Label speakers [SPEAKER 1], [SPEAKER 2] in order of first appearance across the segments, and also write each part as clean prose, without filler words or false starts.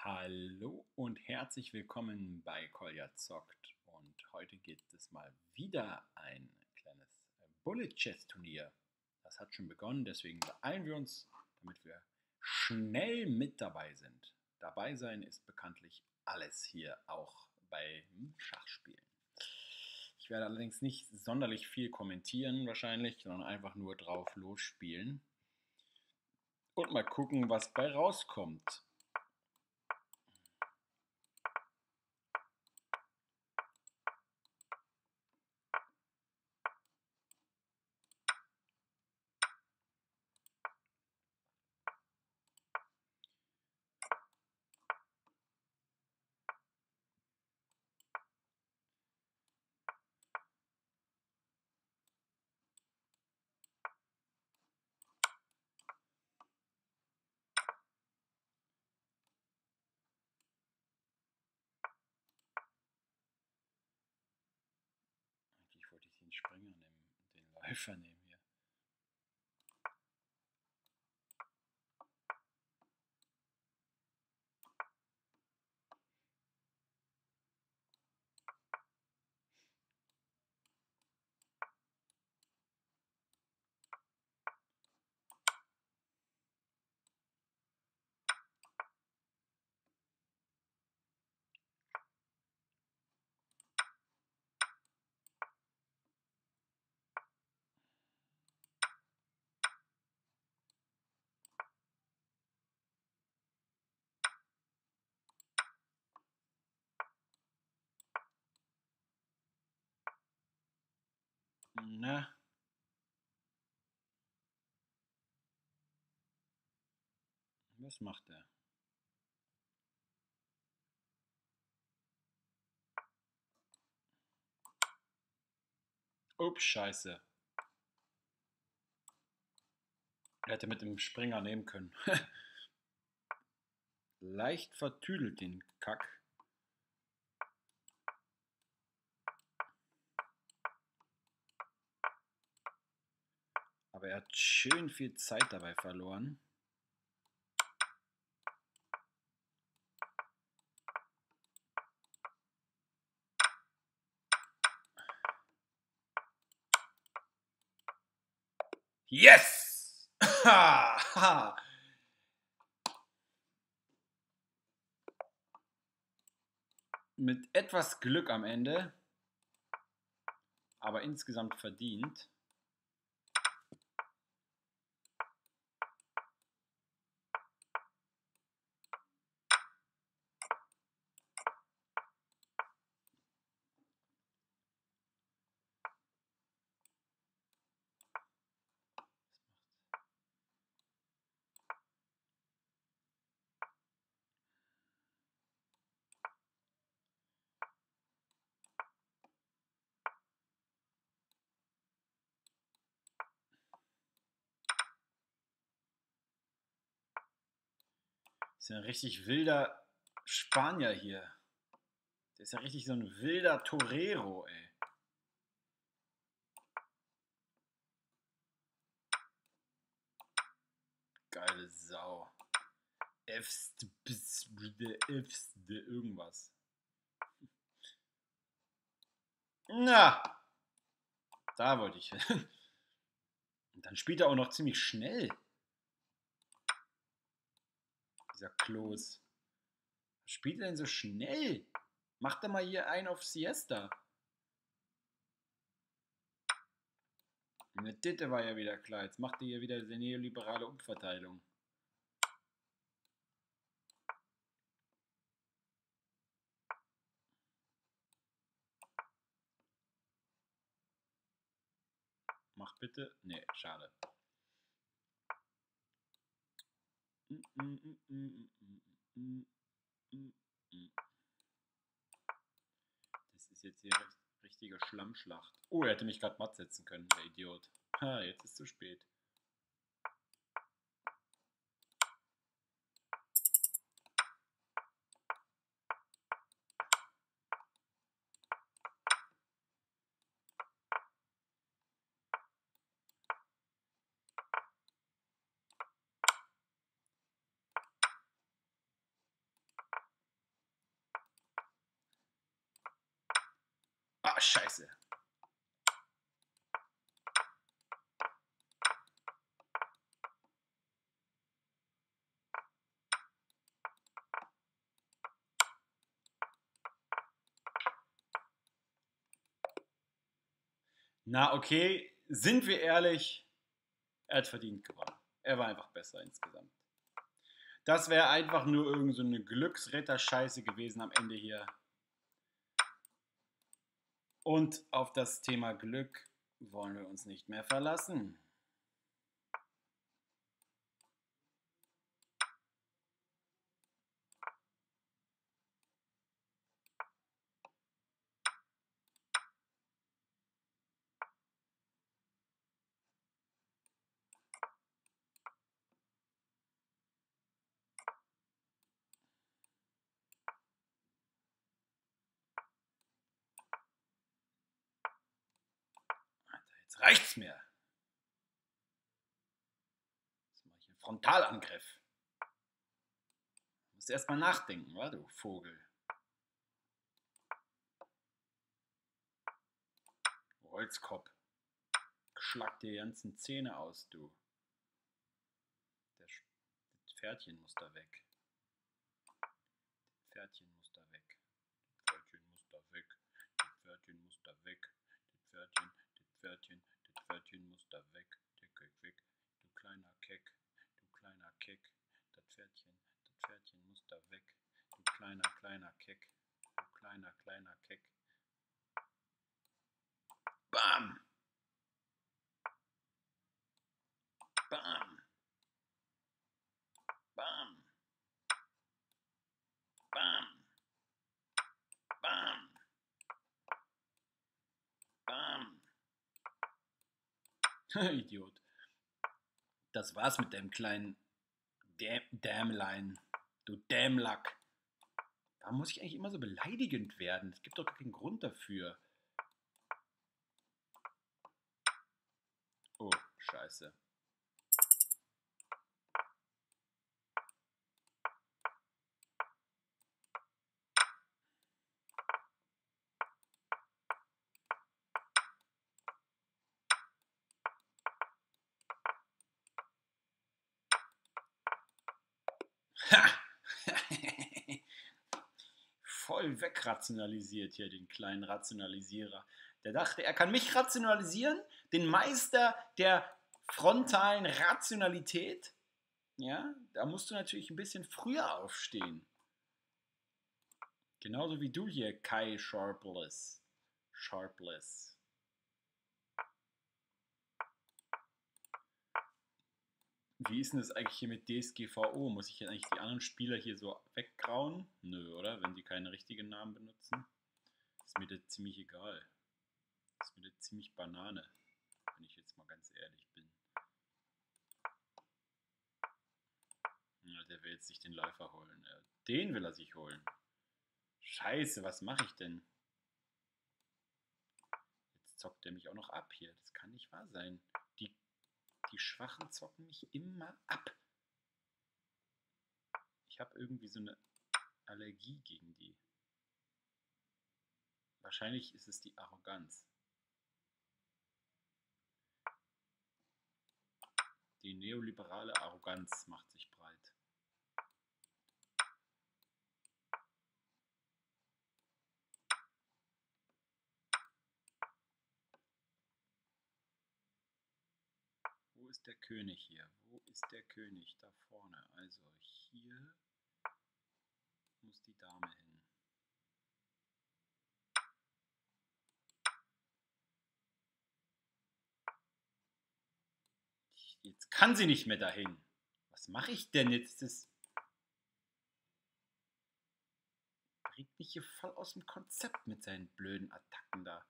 [SPEAKER 1] Hallo und herzlich willkommen bei Kolja zockt. Und heute gibt es mal wieder ein kleines Bullet Chess Turnier. Das hat schon begonnen, deswegen beeilen wir uns, damit wir schnell mit dabei sind. Dabei sein ist bekanntlich alles hier, auch bei Schachspielen. Ich werde allerdings nicht sonderlich viel kommentieren wahrscheinlich, sondern einfach nur drauf losspielen und mal gucken, was bei rauskommt. Eigentlich wollte ich den Springer nehmen, den Läufer nehmen hier. Na, was macht er? Ups, scheiße. Er hätte mit dem Springer nehmen können. Leicht vertüdelt den Kack. Aber er hat schön viel Zeit dabei verloren. Yes! Mit etwas Glück am Ende, aber insgesamt verdient. Ist ja ein richtig wilder Spanier hier. Der ist ja richtig so ein wilder Torero, ey. Geile Sau. Irgendwas. Na, da wollte ich hin. Und dann spielt er auch noch ziemlich schnell. Dieser Klos. Was spielt er denn so schnell? Macht er mal hier einen auf Siesta. Eine Titte war ja wieder klar. Jetzt macht er hier wieder die neoliberale Umverteilung. Mach bitte. Nee, schade. Das ist jetzt hier richtige Schlammschlacht. Oh, er hätte mich gerade matt setzen können, der Idiot. Ha, jetzt ist zu spät. Scheiße. Na, okay, sind wir ehrlich, er hat verdient gewonnen. Er war einfach besser insgesamt. Das wäre einfach nur irgend so eine Glücksritter-Scheiße gewesen am Ende hier. Und auf das Thema Glück wollen wir uns nicht mehr verlassen. Jetzt reicht's mir. Jetzt mache ich einen Frontalangriff. Du musst erst mal nachdenken, wa, du Vogel. Holzkopf. Schlag dir die ganzen Zähne aus, du. Das Pferdchen muss da weg. Das Pferdchen muss da weg. Das Pferdchen muss da weg. Das Pferdchen muss da weg. Das Pferdchen muss da weg. Der Keck weg. Du kleiner Keck. Du kleiner Keck. Das Pferdchen muss da weg. Du kleiner Keck. Du kleiner Keck. Bam! Bam! Bam! Bam! Bam! Bam! Idiot. Das war's mit dem kleinen Dämlein. Du Dämlack. Warum muss ich eigentlich immer so beleidigend werden? Es gibt doch keinen Grund dafür. Oh, scheiße. Ha! Voll wegrationalisiert hier, den kleinen Rationalisierer. Der dachte, er kann mich rationalisieren, den Meister der frontalen Rationalität. Ja, da musst du natürlich ein bisschen früher aufstehen. Genauso wie du hier, Kai Sharpless. Sharpless. Wie ist denn das eigentlich hier mit DSGVO? Muss ich jetzt eigentlich die anderen Spieler hier so weggrauen? Nö, oder? Wenn die keine richtigen Namen benutzen. Ist mir das ziemlich egal. Ist mir das ziemlich Banane. Wenn ich jetzt mal ganz ehrlich bin. Ja, der will jetzt sich den Läufer holen. Den will er sich holen. Scheiße, was mache ich denn? Jetzt zockt er mich auch noch ab hier. Das kann nicht wahr sein. Die Schwachen zocken mich immer ab. Ich habe irgendwie so eine Allergie gegen die. Wahrscheinlich ist es die Arroganz. Die neoliberale Arroganz macht sich breit. Wo ist der König hier? Wo ist der König? Da vorne. Also hier muss die Dame hin. Jetzt kann sie nicht mehr dahin. Was mache ich denn jetzt? Das bringt mich hier voll aus dem Konzept mit seinen blöden Attacken da.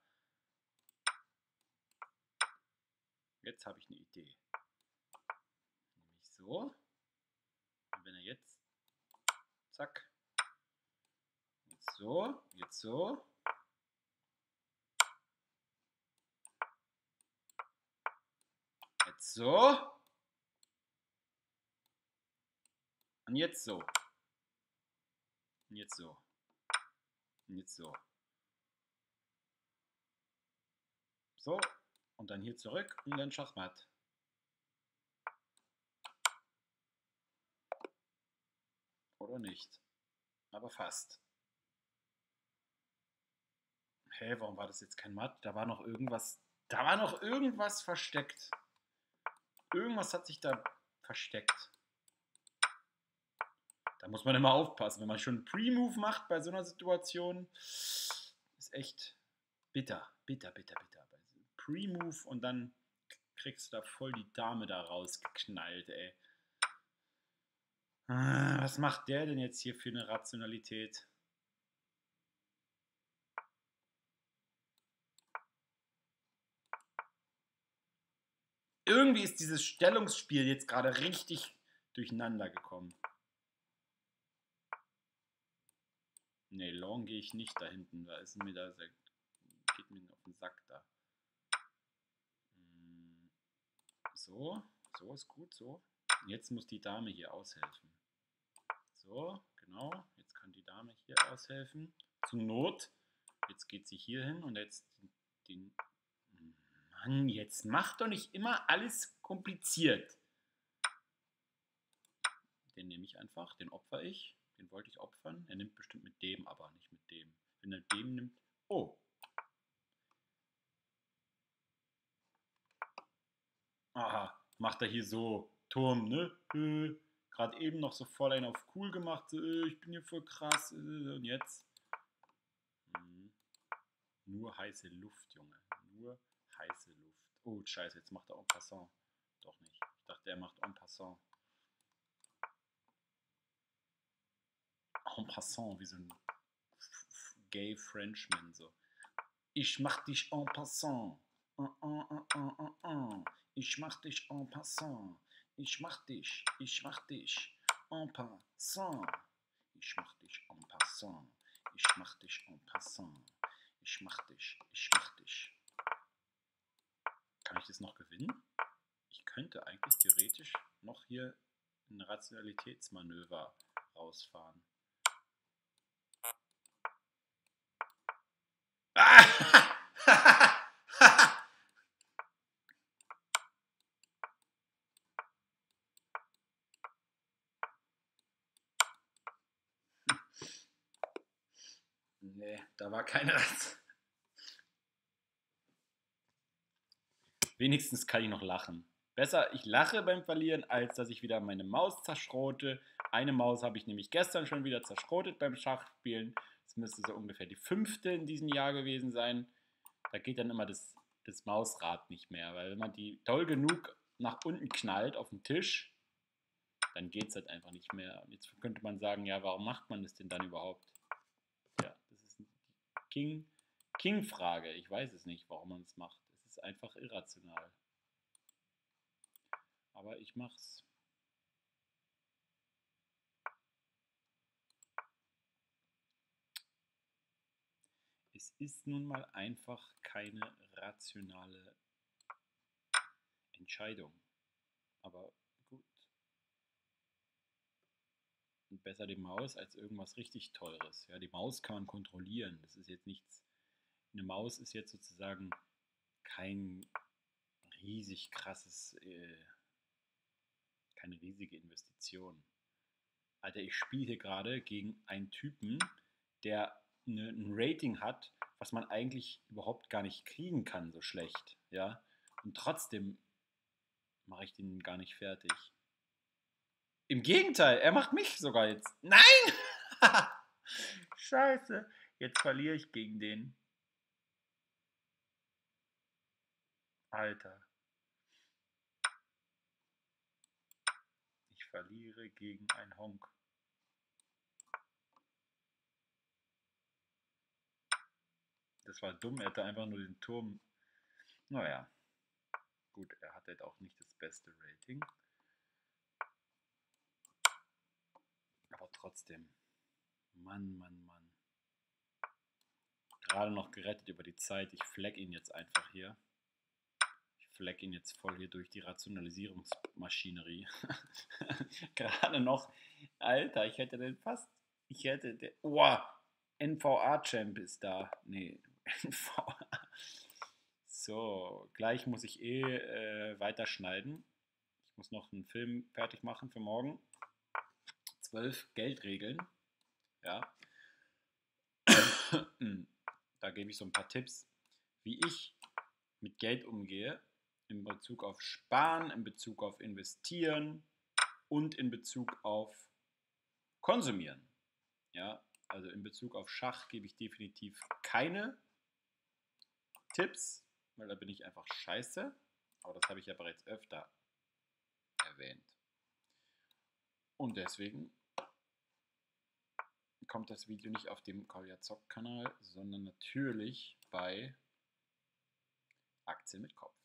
[SPEAKER 1] Jetzt habe ich eine Idee. Nämlich so. Und wenn er jetzt, zack, jetzt so, jetzt so. Jetzt so. Und jetzt so. Und jetzt so. Und jetzt so. So, und dann hier zurück und dann Schachmatt. Oder nicht. Aber fast. Hä, warum war das jetzt kein Matt? Da war noch irgendwas. Da war noch irgendwas versteckt. Irgendwas hat sich da versteckt. Da muss man immer aufpassen. Wenn man schon einen Pre-Move macht bei so einer Situation, ist echt bitter. Bitter, bitter, bitter. Pre-Move und dann kriegst du da voll die Dame da rausgeknallt, ey. Was macht der denn jetzt hier für eine Rationalität? Irgendwie ist dieses Stellungsspiel jetzt gerade richtig durcheinander gekommen. Ne, Long gehe ich nicht da hinten. Da ist mir da, geht mir auf den Sack da. So, so ist gut, so. Jetzt muss die Dame hier aushelfen. So, genau. Jetzt kann die Dame hier aushelfen. Zur Not. Jetzt geht sie hier hin und jetzt den. Mann, jetzt mach doch nicht immer alles kompliziert. Den nehme ich einfach, den opfer ich. Den wollte ich opfern. Er nimmt bestimmt mit dem, aber nicht mit dem. Wenn er dem nimmt. Oh. Aha, macht er hier so. Turm, ne? Gerade eben noch so voll einen auf cool gemacht. Ich bin hier voll krass. Und jetzt? Nur heiße Luft, Junge. Nur heiße Luft. Oh, scheiße, jetzt macht er en passant. Doch nicht. Ich dachte, er macht en passant. En passant, wie so ein Gay Frenchman. So. Ich mach dich en passant. Ich mach dich en passant. Ich mach dich en passant. Ich mach dich en passant. Ich mach dich en passant. Ich mach dich. Kann ich das noch gewinnen? Ich könnte eigentlich theoretisch noch hier ein Rationalitätsmanöver rausfahren. Nee, da war keine Ration. Wenigstens kann ich noch lachen. Besser, ich lache beim Verlieren, als dass ich wieder meine Maus zerschrote. Eine Maus habe ich nämlich gestern schon wieder zerschrotet beim Schachspielen. Das müsste so ungefähr die 5. in diesem Jahr gewesen sein. Da geht dann immer das Mausrad nicht mehr, weil wenn man die doll genug nach unten knallt auf den Tisch, dann geht es halt einfach nicht mehr. Und jetzt könnte man sagen, ja, warum macht man das denn dann überhaupt? Ja, das ist eine King-Frage. Ich weiß es nicht, warum man es macht. Es ist einfach irrational. Aber ich mach's. Es ist nun mal einfach keine rationale Entscheidung. Aber gut. Und besser die Maus als irgendwas richtig Teures. Ja, die Maus kann man kontrollieren. Das ist jetzt nichts. Eine Maus ist jetzt sozusagen kein riesig krasses, keine riesige Investition. Alter, ich spiele hier gerade gegen einen Typen, der ein Rating hat, was man eigentlich überhaupt gar nicht kriegen kann, so schlecht. Ja? Und trotzdem mache ich den gar nicht fertig. Im Gegenteil, er macht mich sogar jetzt. Nein! Scheiße, jetzt verliere ich gegen den. Alter. Ich verliere gegen ein Honk. Das war dumm, er hatte einfach nur den Turm. Naja. Gut, er hat halt auch nicht das beste Rating. Aber trotzdem. Mann, Mann, Mann. Gerade noch gerettet über die Zeit. Ich fleck ihn jetzt einfach hier. Ich fleck ihn jetzt voll hier durch die Rationalisierungsmaschinerie. Gerade noch. Alter, ich hätte den fast. Ich hätte den. Oh, NVA-Champ ist da. Nee, NVA. So, gleich muss ich weiterschneiden. Ich muss noch einen Film fertig machen für morgen. 12 Geldregeln. Ja. Da gebe ich so ein paar Tipps, wie ich mit Geld umgehe, in Bezug auf Sparen, in Bezug auf Investieren und in Bezug auf Konsumieren. Ja, also in Bezug auf Schach gebe ich definitiv keine Tipps, weil da bin ich einfach scheiße. Aber das habe ich ja bereits öfter erwähnt. Und deswegen kommt das Video nicht auf dem Kolja Zock Kanal, sondern natürlich bei Aktien mit Kopf.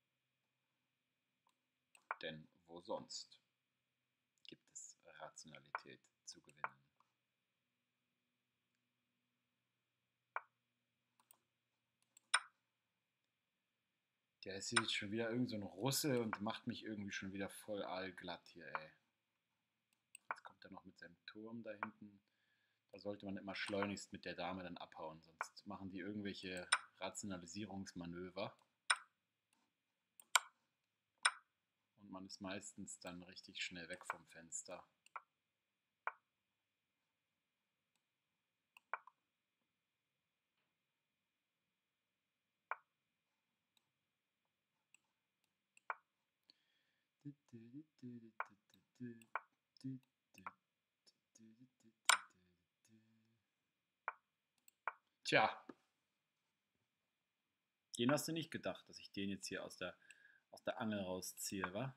[SPEAKER 1] Denn wo sonst gibt es Rationalität zu gewinnen? Der ist jetzt schon wieder irgend so ein Russe und macht mich irgendwie schon wieder voll allglatt hier, ey. Jetzt kommt er noch mit seinem Turm da hinten. Da sollte man immer schleunigst mit der Dame dann abhauen, sonst machen die irgendwelche Rationalisierungsmanöver. Und man ist meistens dann richtig schnell weg vom Fenster. Tja, den hast du nicht gedacht, dass ich den jetzt hier aus der Angel rausziehe, wa?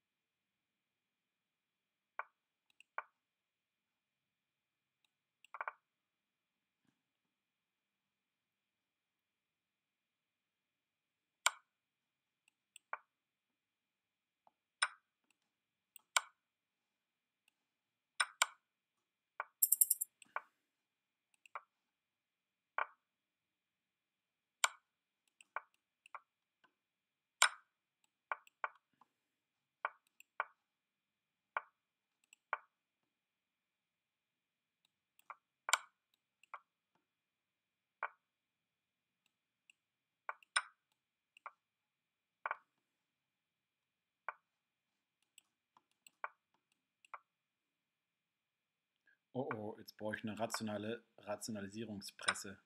[SPEAKER 1] Oh oh, jetzt brauche ich eine rationale Rationalisierungspresse.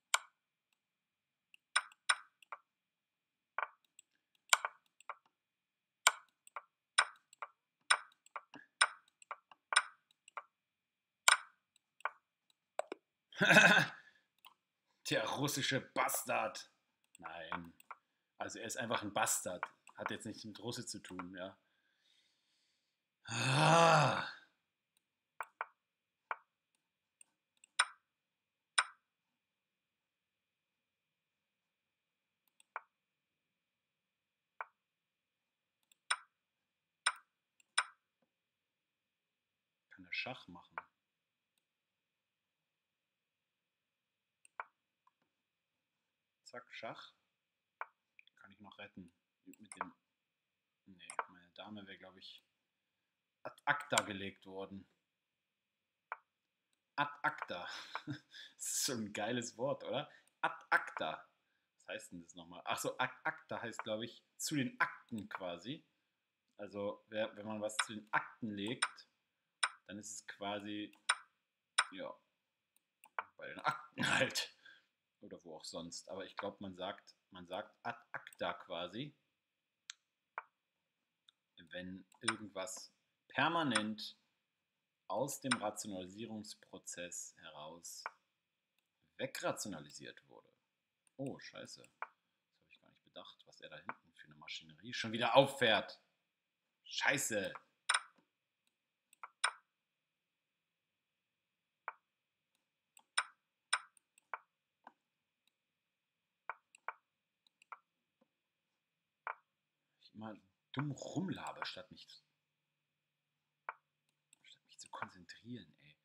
[SPEAKER 1] Der russische Bastard. Nein. Also er ist einfach ein Bastard. Hat jetzt nichts mit Russe zu tun, ja. Ah. Kann er Schach machen? Zack, Schach. Kann ich noch retten. Mit dem. Nee, meine Dame wäre, glaube ich, ad acta gelegt worden. Ad acta. Das ist so ein geiles Wort, oder? Ad acta. Was heißt denn das nochmal? Achso, ad acta heißt, glaube ich, zu den Akten quasi. Also, wenn man was zu den Akten legt, dann ist es quasi, ja, bei den Akten halt. Oder wo auch sonst. Aber ich glaube, man sagt ad acta quasi, wenn irgendwas permanent aus dem Rationalisierungsprozess heraus wegrationalisiert wurde. Oh, scheiße. Das habe ich gar nicht bedacht, was er da hinten für eine Maschinerie schon wieder auffährt. Scheiße. Ich immer dumm rumlabe, statt mich zu konzentrieren, ey.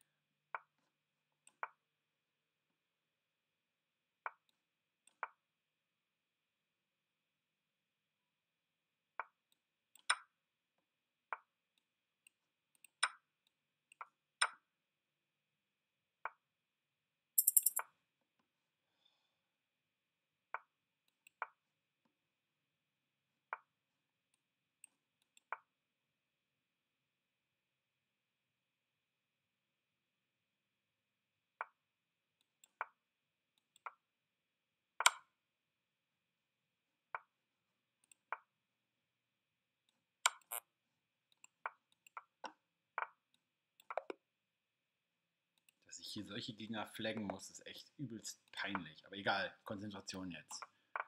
[SPEAKER 1] ich hier solche Gegner flaggen muss, ist echt übelst peinlich. Aber egal, Konzentration jetzt.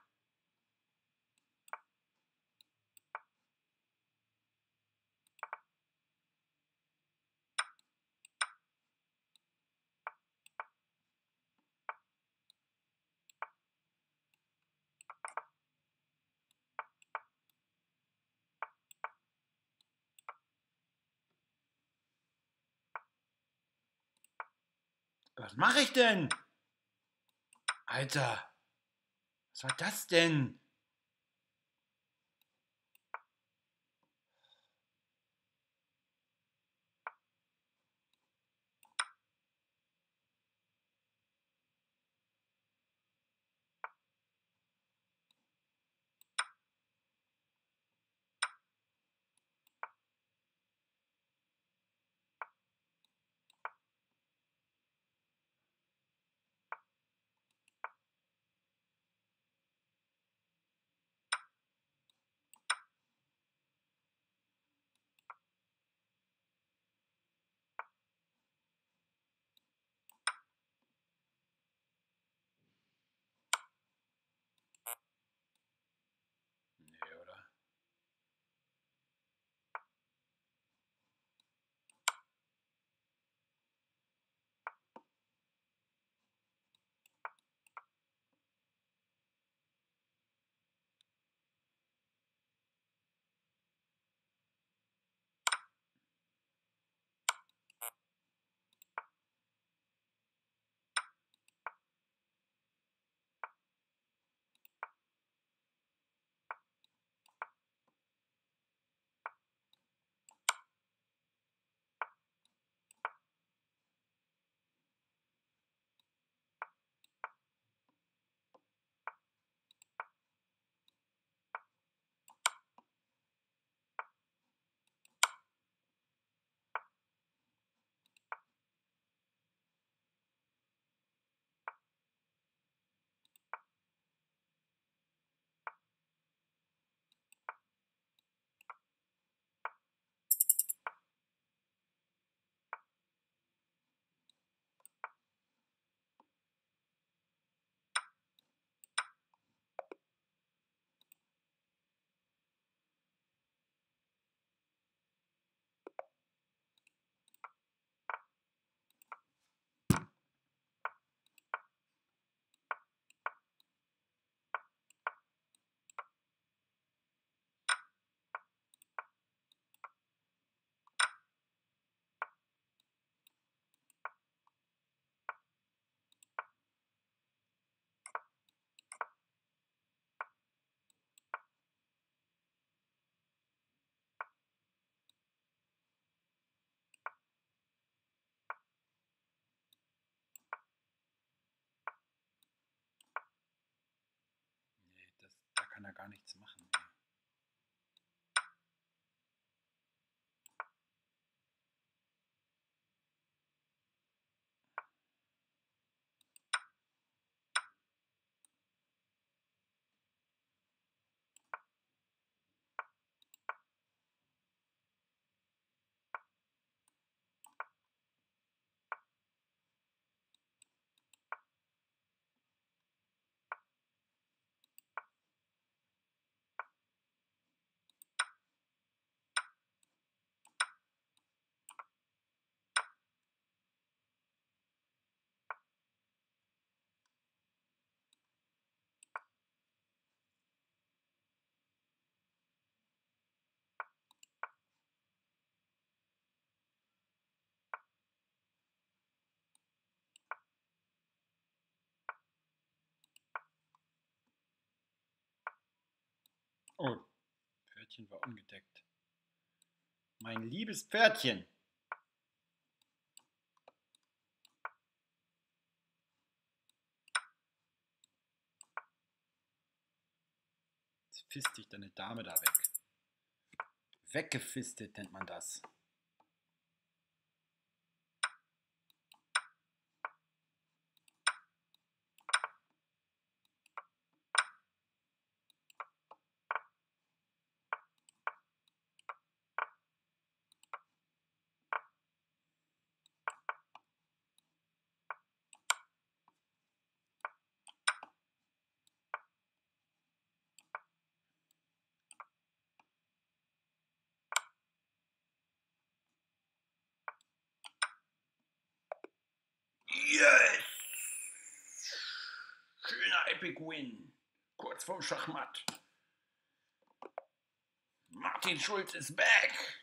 [SPEAKER 1] Was mache ich denn? Alter, was war das denn? Nee, oder? Nee, da kann er gar nichts machen. Ey. Oh, Pferdchen war ungedeckt. Mein liebes Pferdchen. Jetzt fisst sich deine Dame da weg. Weggefistet nennt man das. Epic Win. Kurz vorm Schachmatt. Martin Schulz is back.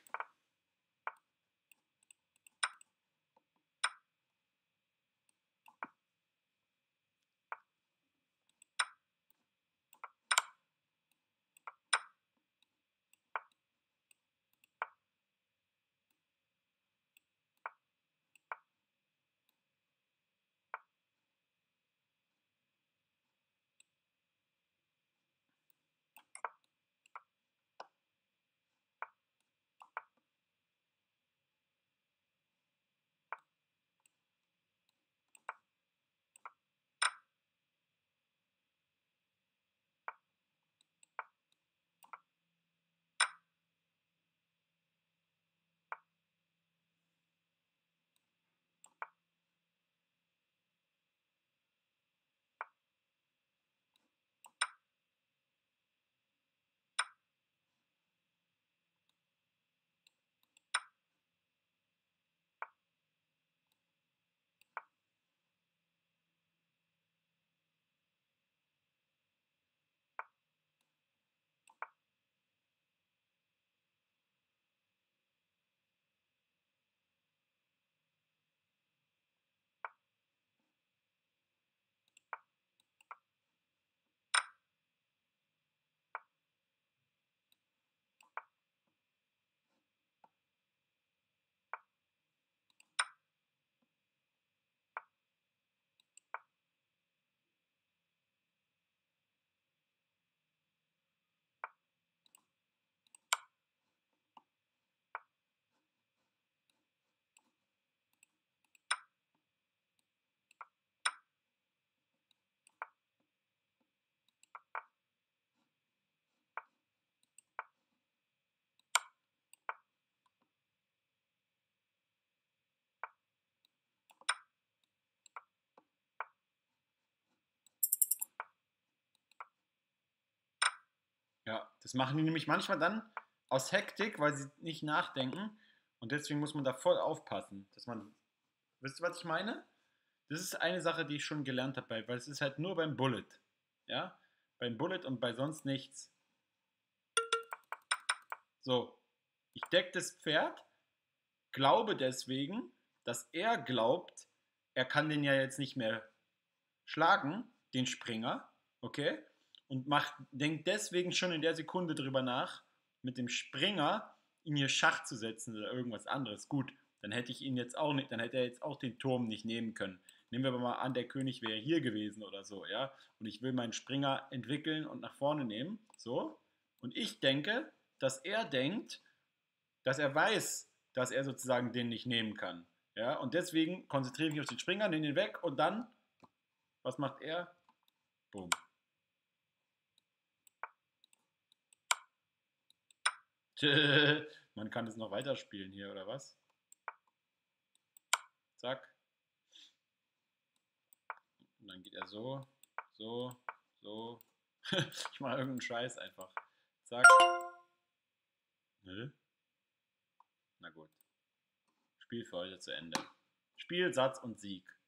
[SPEAKER 1] Ja, das machen die nämlich manchmal dann aus Hektik, weil sie nicht nachdenken. Und deswegen muss man da voll aufpassen, dass man. Wisst ihr, was ich meine? Das ist eine Sache, die ich schon gelernt habe, weil es ist halt nur beim Bullet. Ja? Beim Bullet und bei sonst nichts. So, ich decke das Pferd, glaube deswegen, dass er glaubt, er kann den ja jetzt nicht mehr schlagen, den Springer, okay? Und denkt deswegen schon in der Sekunde drüber nach, mit dem Springer ihn hier Schach zu setzen oder irgendwas anderes. Gut, dann hätte ich ihn jetzt auch nicht, dann hätte er jetzt auch den Turm nicht nehmen können. Nehmen wir aber mal an, der König wäre hier gewesen oder so, ja? Und ich will meinen Springer entwickeln und nach vorne nehmen, so. Und ich denke, dass er denkt, dass er weiß, dass er sozusagen den nicht nehmen kann. Ja, und deswegen konzentriere ich mich auf den Springer, nehme ihn weg und dann, was macht er? Boom. Man kann es noch weiterspielen hier, oder was? Zack. Und dann geht er so, so, so. Ich mache irgendeinen Scheiß einfach. Zack. Nö. Na gut. Spiel für heute zu Ende. Spiel, Satz und Sieg.